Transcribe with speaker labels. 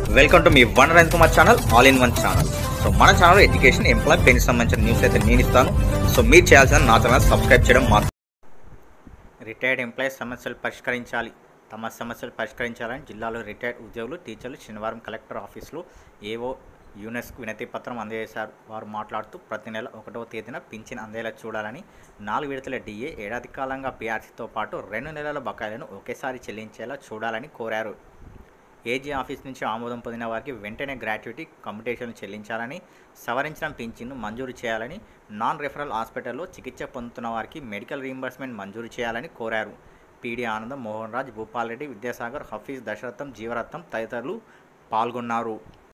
Speaker 1: Welcome to మీ వన్ రైన్ Kumar channel, all in one channel. So మన ఛానల్ ఎడ్యుకేషన్, ఎంప్లాయ్, పెన్కి సంబంధించిన న్యూస్ అయితే నేను ఇస్తాను. సో మీరు చేయాల్సిన నా ఛానల్ సబ్స్క్రైబ్ చేయడం మాత్రం. రిటైర్డ్ ఎంప్లాయీస్ సమస్యలు పరిష్కరించాలి. తమ సమస్యలు పరిష్కరించాలని జిల్లాలో రిటైర్డ్ ఉద్యోగులు, టీచర్లు శనివారం కలెక్టర్ ఆఫీసులో ఏవో యూనెస్కు వినతి పత్రం అందజేశారు. వారు మాట్లాడుతూ ప్రతి నెల 1వ తేదీన పింఛన్ అందేలా చూడాలని, 4 విడతల డిఏ, ఏడాది కాలంగా పీఆర్సీతో పాటు 2 నెలల బకాయిలను ఒకేసారి చెల్లించేలా చూడాలని కోరారు. ఏజీ ఆఫీస్ నుంచి ఆమోదం పొందిన వారికి వెంటనే గ్రాట్యుటీ కమ్యూటేషన్ చెల్లించాలని, సవరించిన పింఛన్ను మంజూరు చేయాలని, నాన్ రెఫరల్ హాస్పిటల్లో చికిత్స పొందుతున్న వారికి మెడికల్ రీయింబర్స్మెంట్ మంజూరు చేయాలని కోరారు. పీడీ ఆనందం, మోహన్ రాజ్, భూపాల్ రెడ్డి, విద్యాసాగర్, హఫీజ్, దశరథం, జీవరత్నం తదితరులు పాల్గొన్నారు.